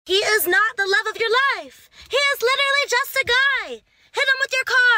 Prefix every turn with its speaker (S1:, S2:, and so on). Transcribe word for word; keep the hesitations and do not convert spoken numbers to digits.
S1: He is not the love of your life. He is literally just a guy. Hit him with your car.